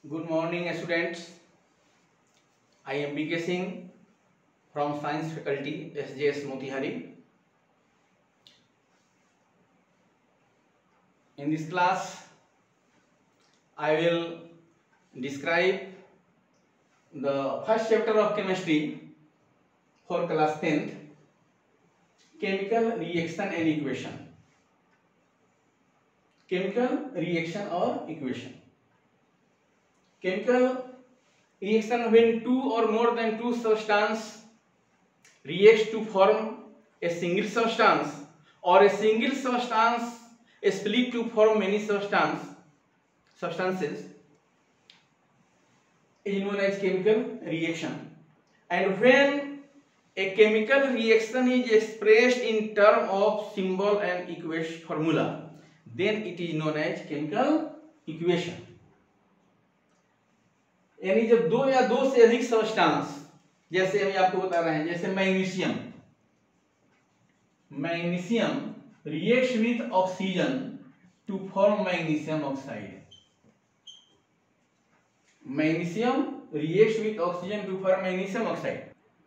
Good morning, students. I am B.K. Singh from Science Faculty, SJS Motihari. In this class, I will describe the first chapter of chemistry for class 10th, chemical reaction and equation. Chemical reaction or equation. Chemical reaction when two or more than two substances reacts to form a single substance or a single substance split to form many substances is known as chemical reaction. And when a chemical reaction is expressed in terms of symbol and equation formula, then it is known as chemical equation. यानी जब दो या दो से अधिक substance, जैसे हम आपको बता रहे हैं, जैसे magnesium reacts with oxygen to form magnesium oxide. Magnesium reacts with oxygen to form magnesium oxide.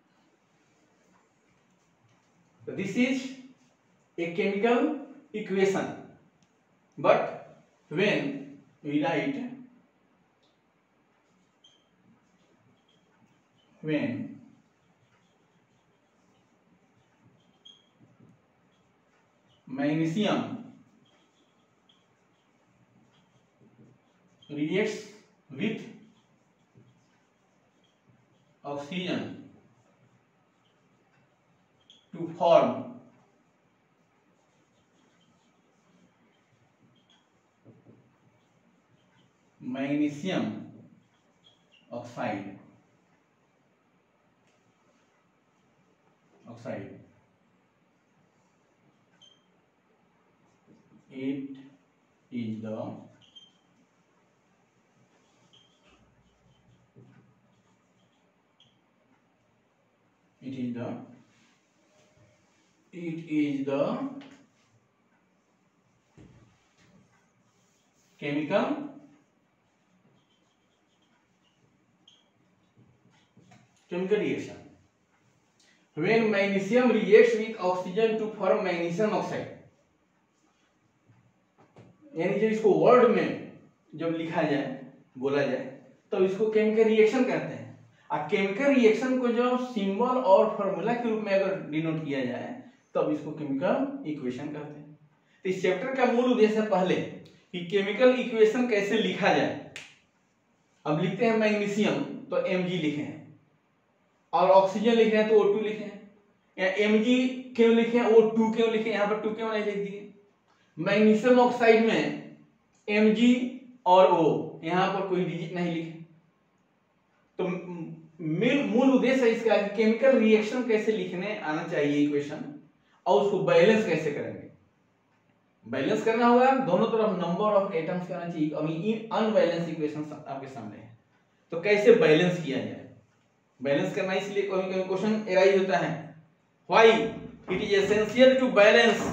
So this is a chemical equation. But when we write magnesium reacts with oxygen to form magnesium oxide. It is the chemical reaction. When magnesium reacts with oxygen to form magnesium oxide, यानी जब इसको word में जब लिखा जाए, बोला जाए, तो इसको केमिकल रिएक्शन कहते हैं. और केमिकल रिएक्शन को जब सिंबल और फॉर्मूला के रूप में अगर डिनोट किया जाए, तब इसको केमिकल इक्वेशन कहते हैं. तो इस चैप्टर का मूल उद्देश्य पहले कि केमिकल इक्वेशन कैसे लिखा जाए. अब लिखते हैं मैग्नीशियम तो Mg लिखे हैं, और ऑक्सीजन लिखे हैं तो O2 लिखे हैं. या Mg क्यों लिखे हैं, O2 क्यों लिखे, यहाँ पर 2 क्यों नहीं लिख दिए. मैग्नीशियम ऑक्साइड में Mg और O, यहाँ पर कोई डिजिट नहीं लिखे. तो मूल उद्देश्य इसका कि केमिकल रिएक्शन कैसे लिखने आना चाहिए इक्वेशन, और उसको बैलेंस कैसे करेंगे. बैलेंस करना होगा, दोनों तरफ नंबर ऑफ एटम्स करना चाहिए. अभी अनबैलेंस इक्वेशन आपके सामने है, तो कैसे बैलेंस किया जाए. बैलेंस करना इसलिए कभी क्वेश्चन एराइज होता है, why it is essential to balance.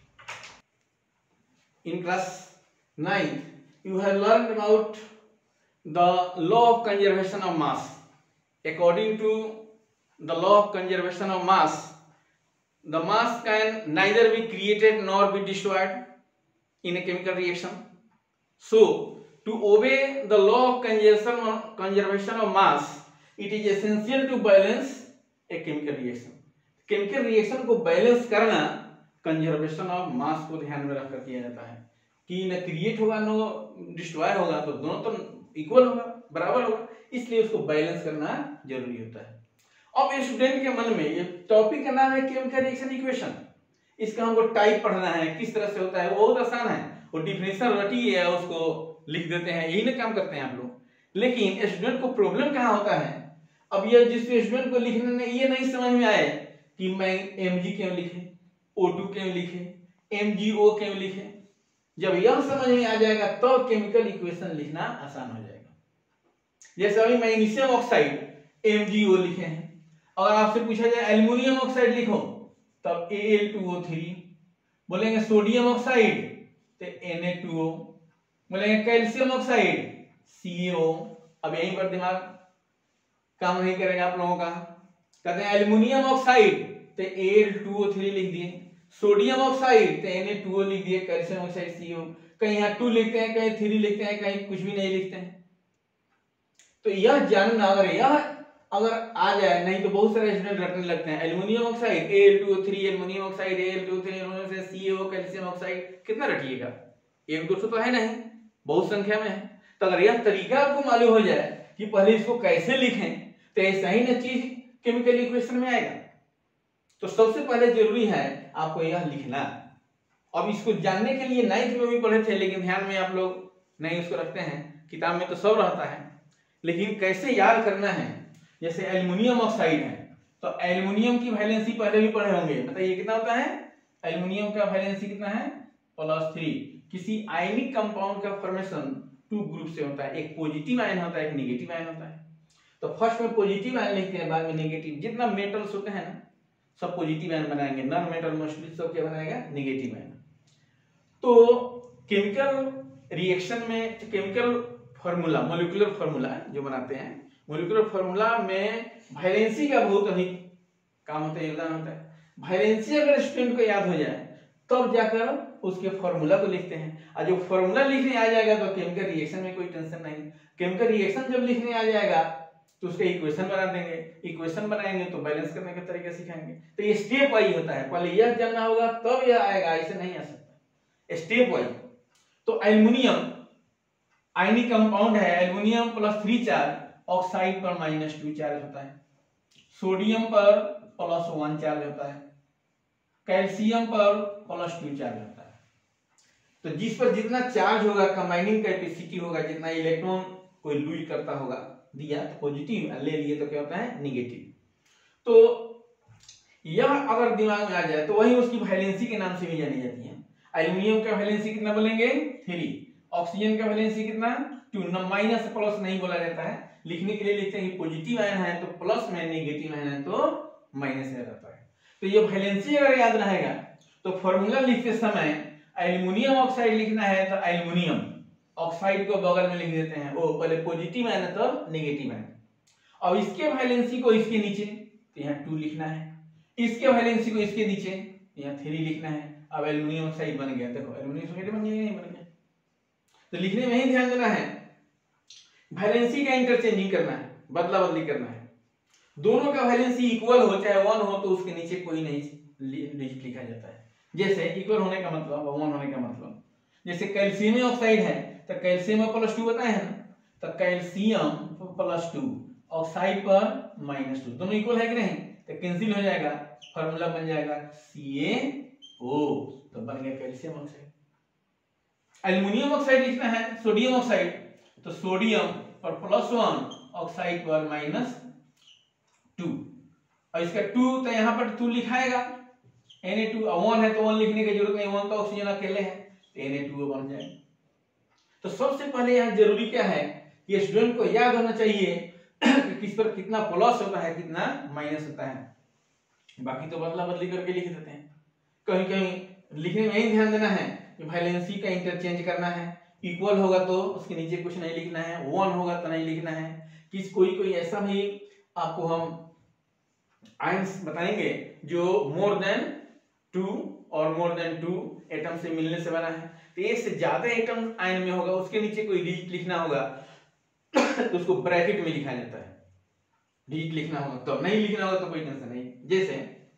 In class 9 you have learned about the law of conservation of mass. According to the law of conservation of mass, the mass can neither be created nor be destroyed in a chemical reaction. So to obey the law of conservation of mass, it is essential to balance a chemical reaction. Chemical reaction को balance करना conservation of mass को ध्यान में रखकर किया जाता है कि न क्रिएट होगा न डिस्ट्रॉय होगा, तो दोनों तो इक्वल होगा, बराबर होगा, इसलिए उसको बैलेंस करना जरूरी होता है. अब स्टूडेंट के मन में ये टॉपिक का नाम है केमिकल रिएक्शन इक्वेशन. इसका हमको टाइप पढ़ना है, किस तरह से होता है, वो बहुत आसान है. वो डिफिनेशन रटी है, उसको लिख देते हैं, यही ना काम करते हैं आप लोग. लेकिन स्टूडेंट को प्रॉब्लम कहाँ होता है, अब ये जिस स्टूडेंट को लिखने में ये नहीं समझ में आए कि मैं Mg क्यों लिखे, O2 क्यों लिखे, MgO क्यों लिखे. जब यह समझ में आ जाएगा तो केमिकल इक्वेशन लिखना आसान हो जाएगा. जैसे अभी मैग्नीशियम ऑक्साइड MgO लिखे हैं, और आपसे पूछा जाए एल्युमिनियम ऑक्साइड लिखो, तब Al2O3. बोलेंगे सोडियम ऑक्साइड तो Na2O. बोलेंगे कैल्शियम ऑक्साइड CaO। अब यहीं पर दिमाग काम नहीं करेगा आप लोगों का। कहते हैं एल्युमिनियम ऑक्साइड तो Al2O3 लिख दिए, सोडियम ऑक्साइड तो Na2O लिख दिए, कैल्शियम ऑक्साइड CO। कहीं यहाँ 2 लिखते हैं, कहीं 3 लिखते हैं, कहीं कुछ भी नहीं लिखते हैं। तो यह जानना अगर आ जाए, नहीं तो बहुत सारे स्टूडेंट रटने लगते हैं aluminium oxide Al2O3, aluminium oxide Al2O3, aluminium oxide CaO, calcium oxide. कितना रटिएगा, 1-2 तो है नहीं, बहुत संख्या में है। तो अगर यह तरीका आपको मालूम हो जाए कि पहले इसको कैसे लिखें, तो ऐसा ही ना चीज केमिकल इक्वेशन में आएगा। तो सबसे पहले जरूरी है आपको यह लिखना। अब इसको जानने के लिए 9th में भी पढ़े थे, लेकिन ध्यान में आप लोग नहीं उसको रखते हैं, किताब में तो सब रहता है, लेकिन कैसे याद करना है। जैसे एल्युमिनियम ऑक्साइड है तो एल्युमिनियम की वैलेंसी पहले भी पढ़े होंगे, बताइए कितना होता है एल्युमिनियम का वैलेंसी कितना है, +3। किसी आयनिक कंपाउंड का फॉर्मेशन 2 ग्रुप से होता है, एक पॉजिटिव आयन होता है, एक नेगेटिव आयन होता है। तो फर्स्ट में पॉजिटिव आयन लिखते हैं, बाद में नेगेटिव। जितना मेटल्स होते हैं ना सब पॉजिटिव आयन बनाएंगे, नॉन मेटल मोस्टली सब क्या बनाएगा, नेगेटिव आयन। तो केमिकल रिएक्शन में केमिकल फार्मूला, मॉलिक्यूलर फार्मूला जो बनाते हैं, मॉलिक्यूलर फार्मूला में वैलेंसी का बहुत अधिक काम होता है, योगदान होता है। वैलेंसी अगर स्टूडेंट को याद हो जाए तब जाकर उसके फार्मूला को लिखते हैं, और जो फार्मूला लिखने आ जाएगा तो केमिकल रिएक्शन में कोई टेंशन नहीं। केमिकल रिएक्शन जब लिखने आ जाएगा तो उसका इक्वेशन बना देंगे, इक्वेशन बनाएंगे तो बैलेंस करने का तरीका सिखाएंगे। तो ये स्टेप वाइज होता है, पहले यह जानना होगा तब यह आएगा, ऐसे नहीं आ सकता, स्टेप वाइज। तो एल्युमिनियम आयनिक कंपाउंड है, एल्युमिनियम +3 चार्ज, ऑक्साइड पर -2 चार्ज होता है, सोडियम पर +1 चार्ज होता है, कैल्शियम पर +2 चार्ज होता है। तो जिस पर जितना चार्ज होगा, कंबाइनिंग कैपेसिटी होगा, जितना इलेक्ट्रॉन कोई लूज करता होगा, दिया तो पॉजिटिव, ले लिए तो क्या होता है नेगेटिव। तो यह अगर दिमाग में आ जाए तो वही उसकी वैलेंसी के नाम से भी जानी जाती है। एल्युमिनियम का वैलेंसी कितना बोलेंगे 3, ऑक्सीजन का वैलेंसी कितना 2, माइनस प्लस नहीं बोला जाता है, लिखने के लिए लिखते हैं पॉजिटिव आयन है तो प्लस में, नेगेटिव आयन है तो माइनस में रहता है। तो ये वैलेंसी अगर याद रहेगा तो फॉर्मूला लिखते समय एल्युमिनियम ऑक्साइड लिखना है तो एल्युमिनियम ऑक्साइड को बगल में लिख देते हैं, वो पहले पॉजिटिव आयन है तो नेगेटिव आयन। अब इसके वैलेंसी को इसके नीचे तो यहाँ 2 लिखना है, इसके वैलेंसी को इसके नीचे यहाँ 3 लिखना है। अब एल्युमिनियम ऑक्साइड बन गया, देखो एल्युमिनियम ऑक्साइड बन गया, नहीं बन गया। तो लिखने में ही ध्यान देना है, वैलेंसी का इंटरचेंजिंग करना है, बदला बदली करना है। दोनों का वैलेंसी इक्वल हो चाहे 1 हो तो उसके नीचे कोई नहीं लिखा जाता है। जैसे इक्वल होने का मतलब 1 होने का मतलब, जैसे कैल्शियम ऑक्साइड है तो कैल्शियम में +2 बताए हैं ना, तो कैल्शियम +2 ऑक्साइड पर -2, दोनों इक्वल है कि नहीं, तो कैंसिल हो जाएगा, फार्मूला बन जाएगा CaO, तो बन गया कैल्शियम ऑक्साइड। एल्युमिनियम ऑक्साइड लिखना है सोडियम ऑक्साइड, तो सोडियम पर +1 ऑक्साइड पर -2, और इसका 2 तो यहाँ पर 2 लिखाएगा, Na2 1 है तो 1 लिखने की जरूरत नहीं, 1 तो ऑक्सीजन अकेले है तो Na2O बन जाएगा। तो सबसे पहले यहाँ जरूरी क्या है कि स्टूडेंट को याद होना चाहिए कि किस पर कितना प्लस होता है, कितना माइनस होता है। बाकी तो बदला बदली करके लिख देते हैं, कहीं कहीं लिखने में ही ध्यान देना है कि वैलेंसी का इंटरचेंज करना है, इक्वल होगा तो उसके नीचे कुछ नहीं लिखना है, 1 होगा तो नहीं लिखना है। किस कोई ऐसा भी आपको हम आयंस बताएंगे जो मोर देन 2 और मोर देन 2 एटम से मिलने से बना है, तो एक से ज्यादा एटम आयन में होगा, उसके नीचे कोई डिजिट लिखना होगा तो उसको ब्रैकेट में लिखा जाता है, डिजिट लिखना होगा तो, नहीं लिखना होगा तो कोई टेंशन नहीं। जैसे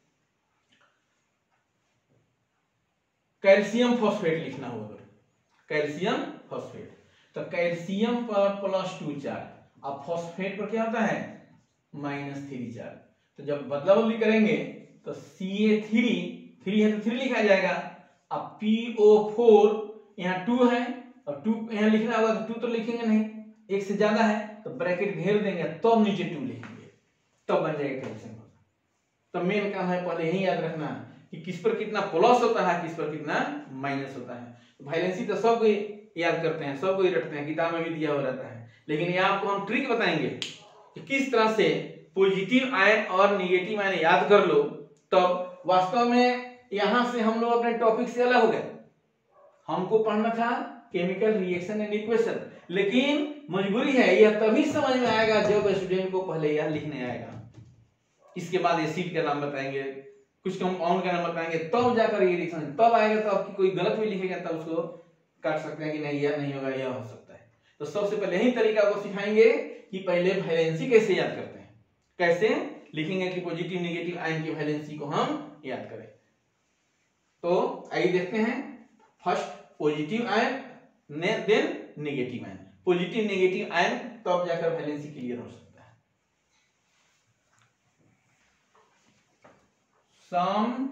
कैल्शियम फॉस्फेट लिखना होगा, कैल्शियम फॉस्फेट, तो कैल्शियम पर +2 चार्ज, अब फॉस्फेट पर क्या होता है -3 चार्ज। तो जब बदला बदली करेंगे तो Ca3 है तो 3 लिखा जाएगा, अब PO4 यहाँ 2 है और 2 यहाँ लिखना होगा तो 2 तो लिखेंगे नहीं, एक से ज्यादा है तो ब्रैकेट घेर देंगे, तो नीचे 2 लिखेंगे, तब बन जाएगा कैल्शियम। तो मेन काम है पहले यही याद रखना कि किस पर कितना प्लस होता है, किस पर कितना माइनस होता है। वैलेंसी तो सब कोई याद करते हैं, सब कोई रटते हैं, किताब में भी दिया हुआ रहता है, लेकिन ये आपको हम ट्रिक बताएंगे कि किस तरह से पॉजिटिव आयन और नेगेटिव आयन याद कर लो, तब वास्तव में यहां से हम लोग अपने टॉपिक से अलग हो गए। हमको पढ़ना था केमिकल रिएक्शन एंड इक्वेशन। लेकिन मजबूरी है, यह तभी समझ में आएगा जब स्टूडेंट को पहले यह लिखने आएगा, इसके बाद एसिड का नाम बताएंगे, कुछ कंपाउंड का नाम बताएंगे, तब जाकर ये रिएक्शन, तब आएगा। तो आपकी कोई गलत भी लिखेगा तब उसको काट सकते हैं कि नहीं यह नहीं होगा, यह हो सकता है। तो सबसे पहले यही तरीका को सिखाएंगे कि पहले वैलेंसी कैसे याद करते हैं, कैसे लिखेंगे कि पॉजिटिव नेगेटिव आयन की वैलेंसी को हम याद करें। तो आइए देखते हैं, first positive ion then negative ion, positive negative ion, तब जाकर वैलेंसी क्लियर हो सकता है। Some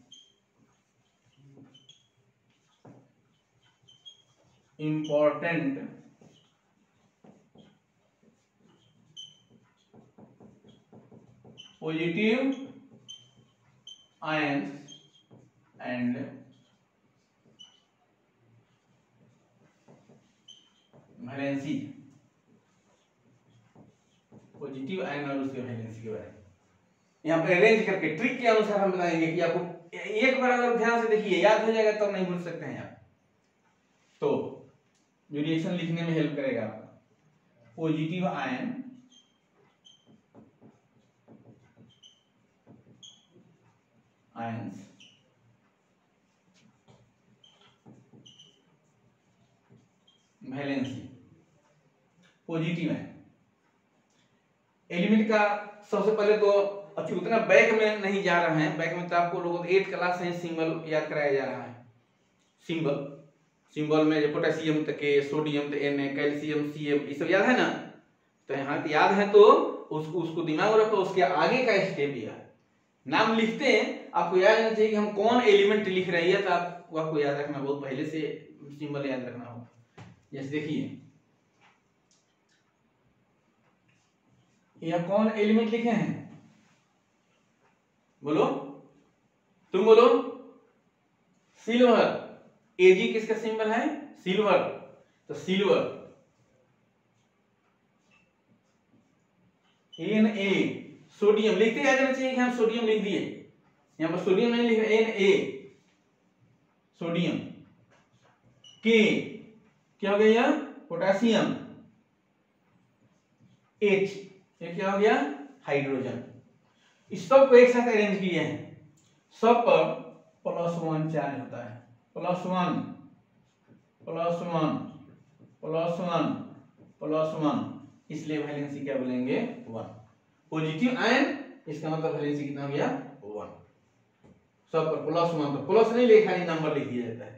important positive ions and valency, positive ion और उसके वैलेंसी के बारे में यहाँ पे अरेंज करके ट्रिक के अनुसार हम बताएंगे कि आपको एक बार अगर ध्यान से देखिए याद हो जाएगा तब नहीं भूल सकते हैं आप। तो जो रिएक्शन लिखने में हेल्प करेगा आपका, positive ion ions valency, positive ion element का सबसे पहले तो अच्छी उतना बैक में नहीं जा रहा है, बैक में तो आपको लोगों 8 क्लास से सिंबल याद कराया जा रहा है। सिंबल में पोटेशियम तक के, सोडियम तो Na, कैल्शियम Cm, ये सब याद है ना। तो यहाँ तो याद है तो उसको दिमाग में रखो, उसके आगे का स्टेप यह नाम लिखते हैं आपको याद रहना चाहिए कि हम कौन एलिमेंट लिख रहे हैं, तो आपको याद रखना, बहुत पहले से सिंबल याद रखना होगा। जैसे देखिए यह कौन एलिमेंट लिखे हैं, बोलो, तुम बोलो, सिल्वर। Ag किसका सिंबल है, सिल्वर, तो सिल्वर। Na, सोडियम लिखते याद रहना चाहिए कि हम सोडियम लिख दिए, यहां पर सोडियम नहीं लिख रहे, Na सोडियम। K क्या हो गया, पोटेशियम। H ये क्या हो गया, हाइड्रोजन। इस सब को एक साथ अरेंज किए हैं, सब पर +1 चार्ज होता है, +1 +1 +1 +1, इसलिए वैलेंसी क्या बोलेंगे, 1। पॉजिटिव आयन, इसका मतलब वैलेंसी कितना हो गया, 1। सब पर +1, तो प्लस नहीं लिखा, खाली नंबर लिख दिया जाता है।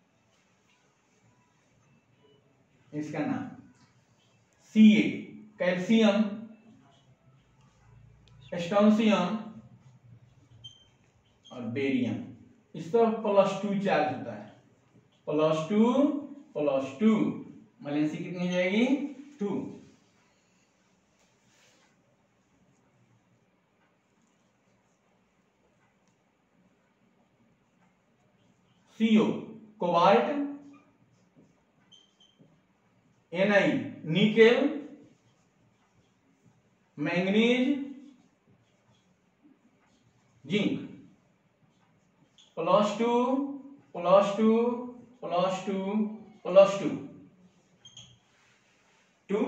इसका नाम Ca, कैल्शियम, स्ट्रोंशियम और बेरियम, इस पर +2 चार्ज होता है, +2 वैलेंसी कितनी हो जाएगी, 2। CO cobalt, Na nickel, manganese, zinc, +2 +2 +2 +2 2।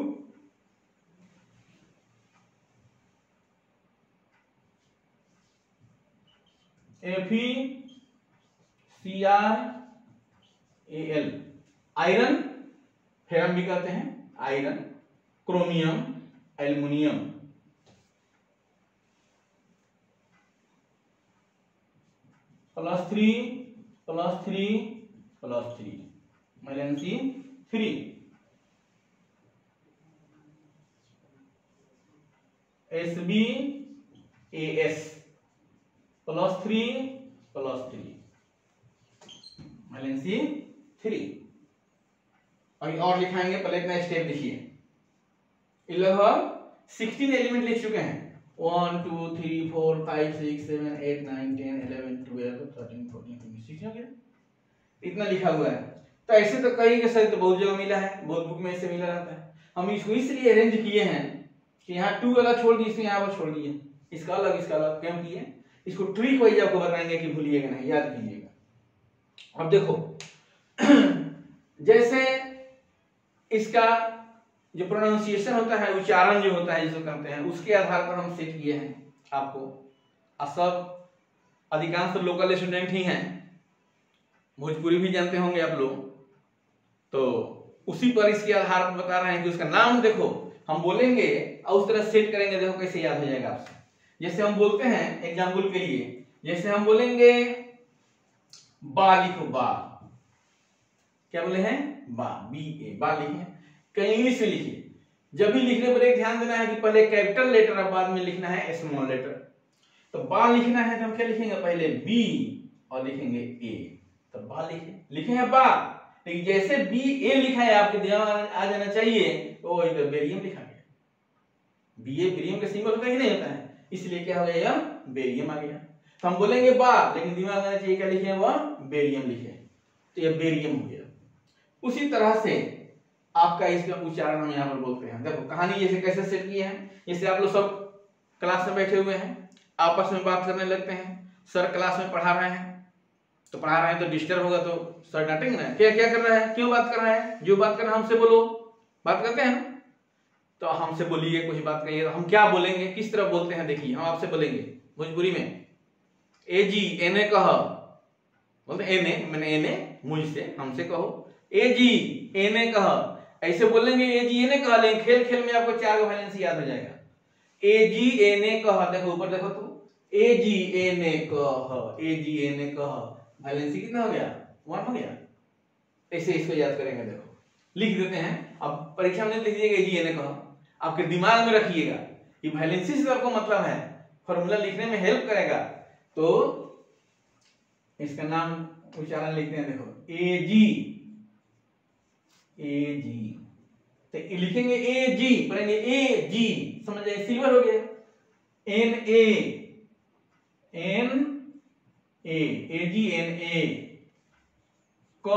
FeCrAl, iron, ferrum भी कहते हैं, iron, chromium, aluminium, +3 +3 +3, valency 3। SbAs, +3 +3, valency 3। और लिखाएंगे, पहले इतना स्टेप देखिए, लगभग 16 एलिमेंट लिख चुके हैं, 1 2 3 4 5 6 7 8 9 10 11 12 13 14 15 16 हो गया, इतना लिखा हुआ है। तो ऐसे तो कई के साथ तो बहुत जगह मिला है, बहुत बुक में ऐसे मिला रहता है। हम इसको इसलिए अरेंज किए हैं कि यहाँ 2 अलग छोड़ दिए, इसमें यहाँ पर छोड़ दिए, इसका अलग क्यों किए, इसको ट्रिक वाइज आपको बताएंगे कि भूलिएगा नहीं, याद कीजिएगा। अब देखो जैसे इसका जो प्रोनाउंसिएशन होता है, उच्चारण जो होता है जिसको करते हैं, उसके आधार पर हम सेट किए हैं आपको। सब अधिकांश लोकल स्टूडेंट ही हैं, भोजपुरी भी जानते होंगे आप लोग, तो उसी पर इसके आधार पर बता रहे हैं कि उसका नाम देखो हम बोलेंगे और उस तरह सेट करेंगे, देखो कैसे याद हो जाएगा आपसे। जैसे हम बोलते हैं एग्जाम्पल के लिए, जैसे हम बोलेंगे बा, लिखो बा, क्या बोले हैं बा, BA, बा लिखे। कहीं इंग्लिश में लिखिए, जब भी लिखने पर एक ध्यान देना है कि पहले कैपिटल लेटर और बाद में लिखना है स्मॉल लेटर। तो बा लिखना है तो हम क्या लिखेंगे, पहले B और लिखेंगे A, तो बा लिखेंगे बा। लेकिन जैसे BA लिखा है आपके दिमाग आ जाना चाहिए, तो इधर बेरियम लिखा गया। BA बेरियम का सिंबल होता है कि नहीं होता है, इसलिए क्या हो गया, बेरियम आ गया। तो हम बोलेंगे बा, लेकिन दिमाग आना चाहिए क्या लिखे, वह बेरियम लिखे, तो यह बेरियम हो गया। उसी तरह से आपका इसका उच्चारण हम यहाँ पर बोलते हैं। देखो कहानी जैसे कैसे सेट किए हैं, जैसे आप लोग सब क्लास में बैठे हुए हैं, आपस में बात करने लगते हैं, सर क्लास में पढ़ा रहे हैं, तो पढ़ा रहे हैं तो डिस्टर्ब होगा तो सर डांटेंगे ना, क्या क्या कर रहा है, क्यों बात कर रहा है, जो बात कर रहा है हमसे बोलो, बात करते हैं ना, तो हमसे बोलिए, कुछ बात करिए। तो हम क्या बोलेंगे, किस तरह बोलते हैं, देखिए हम आपसे बोलेंगे भोजपुरी में, ए जी एने कह, बोलते एने, मैंने एने मुझसे, हमसे कहो ए जी एने कह, ऐसे बोलेंगे ए जी एने कह। लेकिन खेल खेल में आपको 4 वैलेंस याद हो जाएगा। ए जी एने कह, देखो ऊपर देखो तो, ए जी एने कह, ए जी एने कह, वैलेंसी कितना हो गया, 1 हो गया। ऐसे इसको याद करेंगे, देखो लिख देते हैं। अब परीक्षा में लिख दीजिएगा ए जी एने कह, आपके दिमाग में रखिएगा, ये वैलेंसी से आपको मतलब है, फॉर्मूला लिखने में हेल्प करेगा। तो इसका नाम उच्चारण लिखते हैं, देखो ए जी, तो लिखेंगे ए जी, पढ़ेंगे ए जी, समझ जाए, सिल्वर हो गया, N A, N A G N A, K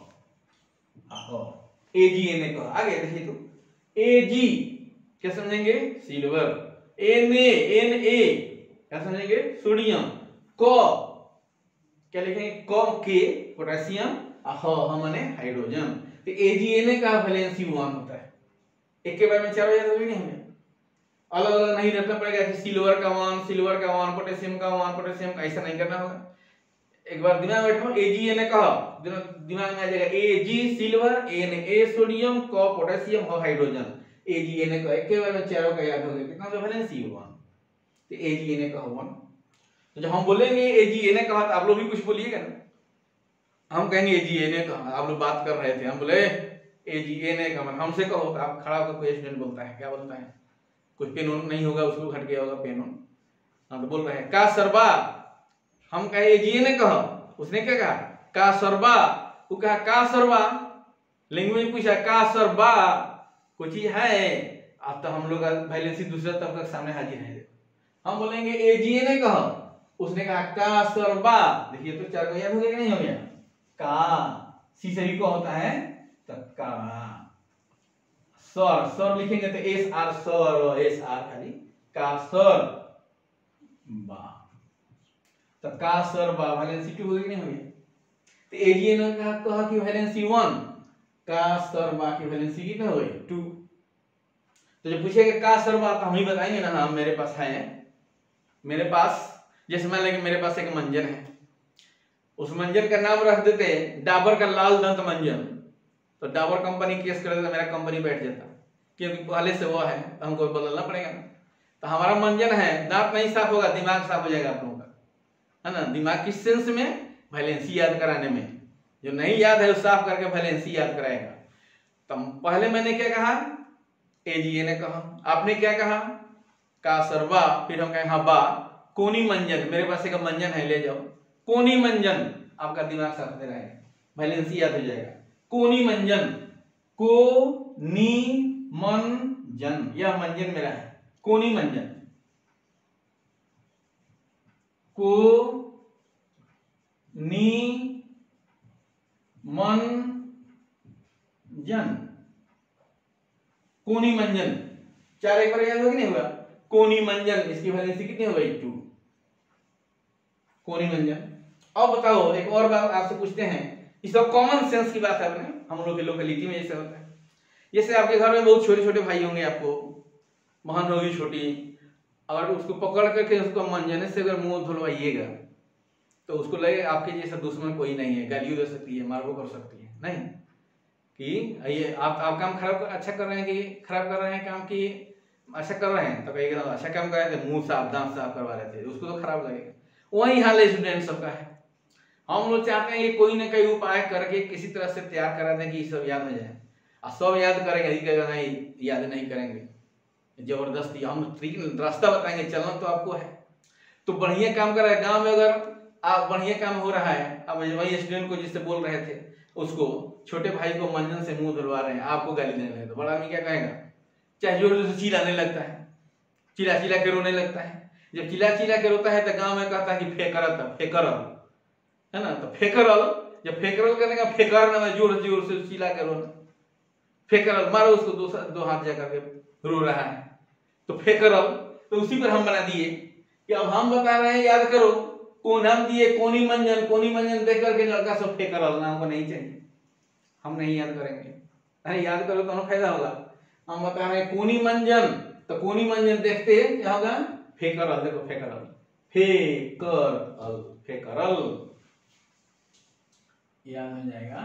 A G N A को, आगे देखिए तो ए जी क्या समझेंगे, सिल्वर, एन ए क्या समझेंगे, सोडियम, को क्या लिखेंगे, को के पोटेशियम, ह माने हाइड्रोजन। तो AgNA का वैलेंसी 1 होता है। एक के बारे में 4 याद नहीं हमें, अलग अलग नहीं रखना पड़ेगा कि सिल्वर का 1, सिल्वर का 1, पोटेशियम का 1, पोटेशियम का, ऐसा नहीं करना होगा। एक बार दिमाग में बैठो, AgNA कहा, दिमाग में आ जाएगा Ag silver, Na sodium, K potassium और हाइड्रोजन, AgNA का। एक के बारे में 4 का याद हो गया, कितना का वैलेंसी 1, तो AgNA का 1। तो जब हम बोलेंगे AgNA कहा तो आप लोग भी कुछ बोलिएगा ना, हम कहेंगे AgNA कहा, आप लोग बात कर रहे थे, हम बोले AgNA का, मतलब हमसे कहो तो आप खड़ा होकर कोई स्टूडेंट बोलता है, क्या बोलता है, कुछ पेन नहीं होगा, उसको घट गया होगा पेन, हाँ तो बोल रहे हैं का सरबा, हम कहे AgNA कहा, उसने क्या कहा का सरबा, वो कहा का सरबा, लैंग्वेज पूछा का सरबा, कोई चीज है, अब तो हम लोग वैलेंसी दूसरा तब तक सामने हाजिर है। हम बोलेंगे AgNA कहा, उसने कहा का सरबा, देखिए तो 4 का याद हो गया कि नहीं हो गया, का सी सही को होता है तब का, सर, सर लिखेंगे तो S R, sir S R खाली, का सर बा, तो का सर बा वैलेंसी 2 हो गई, नहीं हो गया। तो AgNA का कहा कि वैलेंसी 1, का सर बा की वैलेंसी कितना हो गई 2। तो जब पूछेगा का सर बा तो हम ही बताएंगे ना, हाँ मेरे पास है, मेरे पास, जैसे मान लेंगे मेरे पास एक मंजन है, उस मंजन का नाम रख देते डाबर का लाल दंत मंजन, तो डाबर कंपनी केस कर देता, मेरा कंपनी बैठ जाता, क्योंकि पहले से वो है, तो हमको बदलना पड़ेगा ना। तो हमारा मंजन है, दांत नहीं साफ होगा, दिमाग साफ हो जाएगा आप लोगों का, है ना। दिमाग किस सेंस में, वैलेंसी याद कराने में, जो नहीं याद है वो साफ करके वैलेंसी याद कराएगा। तो पहले मैंने क्या कहा, AgNA कहा, आपने क्या कहा का सरबा, फिर हम कहें हाँ बा, कोनी मंजन, मेरे पास एक मंजन है, ले जाओ, कोनी मंजन, आपका दिमाग साफ दे रहा है, वैलेंसी याद हो जाएगा, कोनी मंजन, को नी मंजन, यह मंजन मेरा है, कोनी मंजन, को नी मंजन, कोनी मंजन, 4 एक बार याद होगा कि नहीं होगा, कोनी मंजन, इसकी वैलेंसी कितनी हो गई 2, कोनी मंजन। अब बताओ एक और बात आपसे पूछते हैं, इस कॉमन सेंस की बात है अपने, हम लोग के लोकेलिटी में जैसे होता है। जैसे आपके घर में बहुत छोटे छोटे भाई होंगे, आपको बहन होगी छोटी, अगर उसको पकड़ करके उसको मंजने से अगर मुंह धुलवाइएगा तो उसको लगे आपके जैसा दुश्मन कोई नहीं है, गालियों दे सकती है, मार कर सकती है, नहीं कि ये आप काम खराब अच्छा कर रहे हैं कि खराब कर रहे हैं काम की अच्छा कर रहे हैं, तो कहिएगा अच्छा काम कर रहे थे, मुंह साफ दांत साफ करवा रहे थे, उसको तो खराब लगेगा। वही हाल है स्टूडेंट सबका है। हम लोग चाहते हैं कि कोई ना कोई उपाय करके किसी तरह से तैयार करा दें कि सब याद हो जाए, और सब याद करेंगे, नहीं याद नहीं करेंगे, जबरदस्ती हम रास्ता बताएंगे, चलना तो आपको है। तो बढ़िया काम कर रहा है गाँव में, अगर आप बढ़िया काम हो रहा है, अब वही स्टूडेंट को जिससे बोल रहे थे उसको छोटे भाई को मंजन से मुंह धुलवा रहे हैं, आपको गाली देने लगे तो बड़ा आदमी क्या कहेगा? चाहे जोर से चिल्लाने लगता है, चिल्ला चिल्ला के रोने लगता है। जब चिल्ला चिल्ला के रोता है तो गांव में कहता है कि फेकरल है ना, तो फेकरल, जब फेकरल करने का फेकर ना, जोर से चिल्ला के रोना, फेकरल मारो उसको, दो हाथ जा करके रो रहा है तो फेकरल। तो उसी पर हम बना दिए कि अब हम बता रहे हैं याद करो, कौन हम दिए कोनी मंजन देख करके लड़का सब फेकरल ना, हमको नहीं चाहिए, हम नहीं याद करेंगे। अरे याद करो तो फायदा होगा। हम बता रहे हैं कोनी मंजन, तो कोनी मंजन देखते क्या होगा? फेकरल, देखो फेकरल, फेकरल याद हो जाएगा,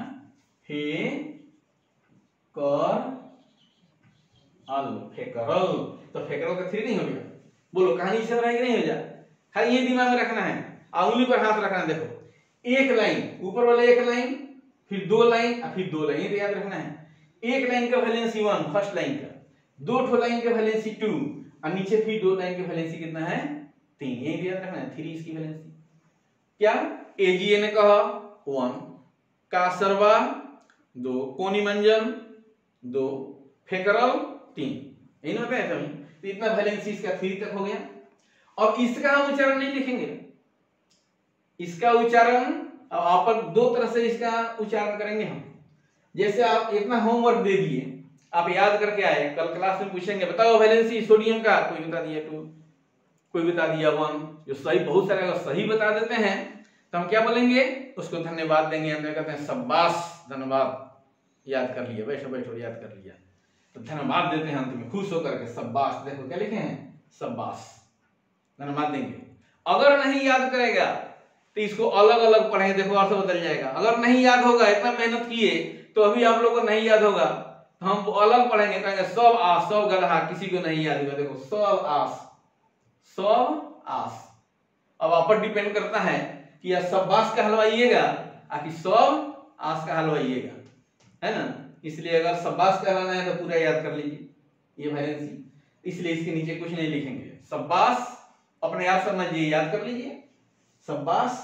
फेकरल। तो फेकरल का 3 नहीं हो गया, बोलो कहानी से रहेगी नहीं हो जाए, खाली ये दिमाग में रखना है, उंगली पर हाथ रखना है। देखो एक लाइन ऊपर वाले, एक लाइन, फिर 2 लाइन, फिर 2 लाइन, ये याद रखना है। एक लाइन का वैलेंसी 1 फर्स्ट लाइन का, 2 लाइन का वैलेंसी 2, और नीचे फिर 2 लाइन की वैलेंसी कितना है? 3, ये याद रखना है, 3 इसकी वैलेंसी। क्या एजीए ने कहा 1, कासरवा 2, कोनी मंजन 2, फेकरल 3, यही ना बताया था। तो इतना वैलेंसी इसका 3 तक हो गया। और इसका हम उच्चारण नहीं लिखेंगे, इसका उच्चारण अब आप 2 तरह से इसका उच्चारण करेंगे हम। जैसे आप इतना होमवर्क दे दिए, आप याद करके आए, कल क्लास में पूछेंगे बताओ वैलेंसी सोडियम का, कोई बता दिया 2, कोई बता दिया 1, जो सही, बहुत सारे अगर सही बता देते हैं तो हम क्या बोलेंगे? उसको धन्यवाद देंगे, हम कहते हैं शाबाश, धन्यवाद, याद कर लिया, बैठो बैठो याद कर लिया, तो धन्यवाद देते हैं अंत में खुश होकर के, शाबाश। देखो क्या लिखे हैं? शाबाश, धन्यवाद देंगे। अगर नहीं याद करेगा तो इसको अलग अलग पढ़ेंगे, देखो अर्थ बदल जाएगा। अगर नहीं याद होगा, इतना मेहनत किए तो अभी आप लोगों को नहीं याद होगा, तो हम अलग पढ़ेंगे, कहेंगे सब आस, सब गधा, किसी को नहीं याद होगा। देखो सब आस, सब आस। अब आप पर डिपेंड करता है कि या सब बास का हलवाइएगा कि सब आस का हलवाइएगा, है ना। इसलिए अगर सब बास का हलवाना है तो पूरा याद कर लीजिए ये वैलेंसी, इसलिए इसके नीचे कुछ नहीं लिखेंगे। सब बास अपने आप समझिए, याद कर लीजिए शाबाश।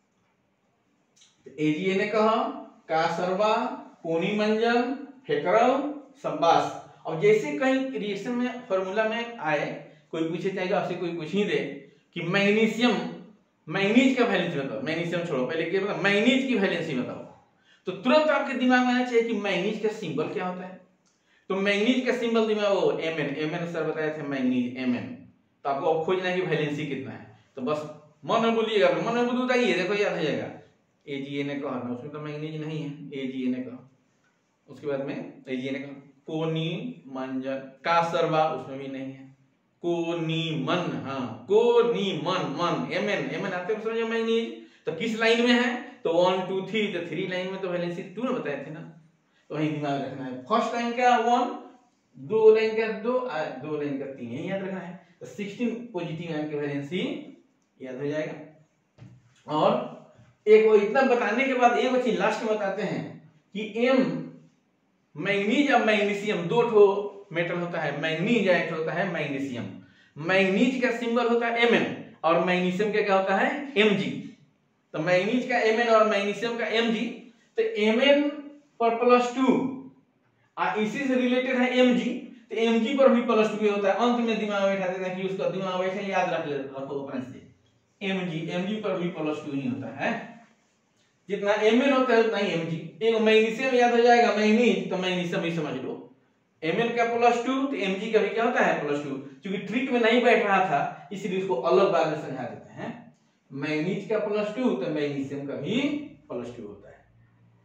एजीए ने कहा कासरवा, कोनी मंजन, फेकरल, शाबाश। और जैसे कहीं रिएक्शन में फार्मूला में आए, कोई पूछे चाहेगा आपसे, कोई पूछ ही दे कि मैग्नीशियम, मैग्नीज का वैलेंसी बताओ, मैग्नीशियम छोड़ो, पहले क्या बताओ, मैग्नीज की वैलेंसी बताओ, तो तुरंत आपके दिमाग में आना चाहिए कि मैग्नीज का सिंबल क्या होता है। तो मैग्नीज का सिंबल दिमाग वो Mn सर बताए थे, मैग्नीज Mn। तो आपको अब खोजना है कि वैलेंसी कितना है, तो बस मन में बोलिएगा, मन में बताइए, देखो याद हो जाएगा। एजीए ने कहा ना, उसमें तो मैग्नीज नहीं है, एजीए ने कहा, उसके बाद में एजीए ने कहा कोनी मंजन, कासरवा उसमें भी नहीं है, कोनी मन, हाँ कोनी मन, Mn आते हैं समझो मैग्नीज। तो किस लाइन में है? तो 1 2 3, तो 3 लाइन में तो वैलेंसी 2 ने बताए थे ना, तो वही दिमाग रखना है। फर्स्ट लाइन का 1, 2 लाइन का 2, 2 लाइन का 3, यही याद रखना है। तो 16 पॉजिटिव आयन की वैलेंसी याद हो जाएगा। और एक वो इतना बताने के बाद एक चीज लास्ट में बताते हैं कि M मैग्नीज और मैग्नीशियम 2 ठो मेटल होता है, मैग्नीज एक होता है मैग्नीशियम। मैग्नीज का सिंबल होता है Mn और मैग्नीशियम का क्या होता है? Mg। तो मैग्नीज का Mn और मैग्नीशियम का Mg, तो Mn पर +2 इसी से रिलेटेड है Mg, तो Mg पर भी +2 होता है। अंत में दिमाग में बैठा देते हैं कि उसका दिमाग वैसे याद रख ले, रखो अपने से, Mg पर भी +2 ही होता है, जितना Mn होता है उतना ही Mg। एक मैग्नीशियम याद हो जाएगा, मैग्नीज, तो मैग्नीशियम ही समझ लो, Mn का +2 तो Mg का भी क्या होता है? +2। क्योंकि ट्रिक में नहीं बैठ रहा था इसलिए उसको अलग बात में समझा देते हैं। मैग्नीज का +2 तो मैग्नीशियम का भी +2 होता है।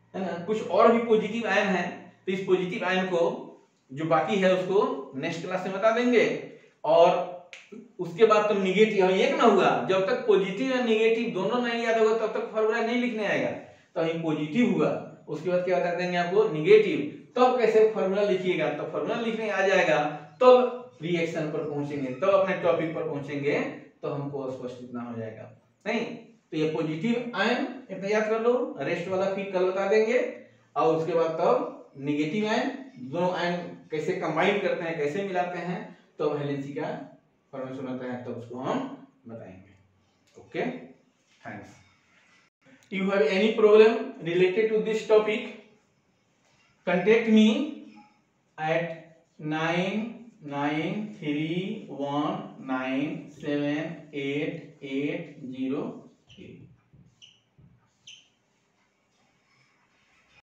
है ना। कुछ और भी पॉजिटिव आयन है, तो इस पॉजिटिव आयन को जो बाकी है उसको नेक्स्ट क्लास में बता देंगे। और उसके बाद तो निगेटिव एक ना हुआ, जब तक पॉजिटिव या निगेटिव दोनों नहीं याद होगा तब तक फॉर्मूला नहीं लिखने आएगा। तो अभी पॉजिटिव हुआ, उसके बाद क्या बता देंगे आपको निगेटिव, तब कैसे फॉर्मूला लिखिएगा, तो फॉर्मूला लिखने आ जाएगा तब रिएक्शन पर पहुंचेंगे, तब अपने टॉपिक पर पहुंचेंगे, तो हमको स्पष्ट इतना हो जाएगा। नहीं तो ये पॉजिटिव आयन इतना याद कर लो, रेस्ट वाला फिर कल बता देंगे। और उसके बाद तब निगेटिव आयन, दोनों आयन कैसे कंबाइन करते हैं, कैसे मिलाते हैं, तो वैलेंसी का फॉर्मूला सुनाता है, तो उसको हम बताएंगे। Okay, thanks. You have any problem related to this topic? Contact me at 9931978880